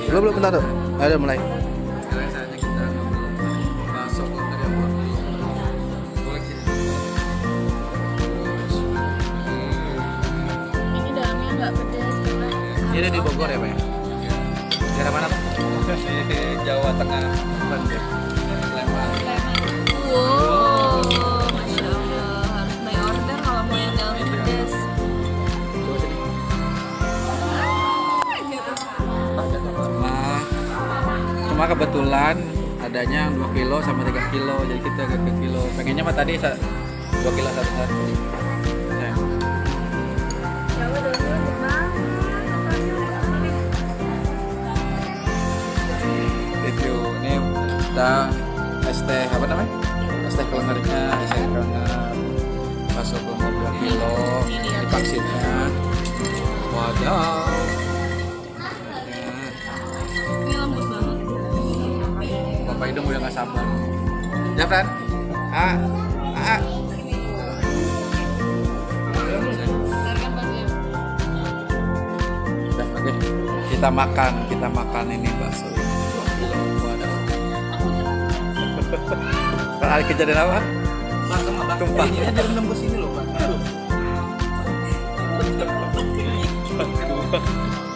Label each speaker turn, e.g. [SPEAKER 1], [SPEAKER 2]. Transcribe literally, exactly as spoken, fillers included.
[SPEAKER 1] Belum belum bentar tuh. Ayo mulai.
[SPEAKER 2] Sekarang saatnya kita bakso keluar yang dua kilo. Boleh sih.
[SPEAKER 3] Ini dalamnya nggak pedas karena
[SPEAKER 1] Ini ada di Bogor ya, Pak? Ya? Daerah mana, Pak?
[SPEAKER 2] Di Jawa Tengah. Lembang.
[SPEAKER 3] Wow, masya Allah, harus by order kalau mau yang dalamnya pedas.
[SPEAKER 1] Cuma, cuma kebetulan adanya dua kilo sama tiga kilo, jadi kita ke kilo. Pengennya mah tadi dua kilo satu satu. Nah.
[SPEAKER 3] Jawa dulu banget.
[SPEAKER 1] Review ini kita es teh apa namanya? Es teh kelengernya, es teh kelenger, bakso kelengar dua kilo, divaksinnya. Waduh.
[SPEAKER 3] Ini lembut banget.
[SPEAKER 1] Bapak hidung udah nggak sabar. Ya kan? Ah, ah.
[SPEAKER 3] Harga baksonya.
[SPEAKER 1] Udah, oke. Kita makan, kita makan ini bakso ini dua kilo. Waduh. Pak, ada kejadian apa?
[SPEAKER 2] Pak, Pak.
[SPEAKER 1] Tumpah.
[SPEAKER 2] Ini aja rendam ke sini loh, Pak. Aduh.